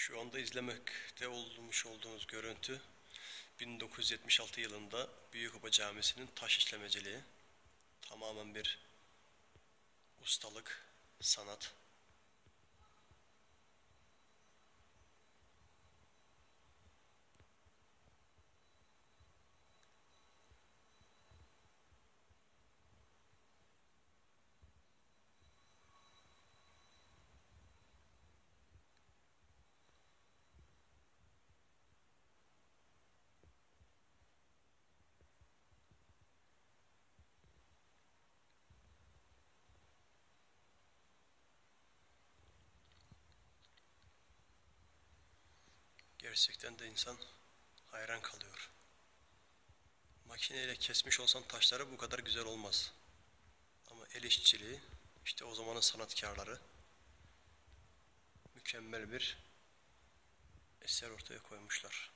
Şu anda izlemekte olmuş olduğunuz görüntü 1976 yılında Büyükoba Camisi'nin taş işlemeciliği. Tamamen bir ustalık, sanat. Gerçekten de insan hayran kalıyor. Makineyle kesmiş olsan taşları bu kadar güzel olmaz. Ama el işçiliği, işte o zamanın sanatkarları mükemmel bir eser ortaya koymuşlar.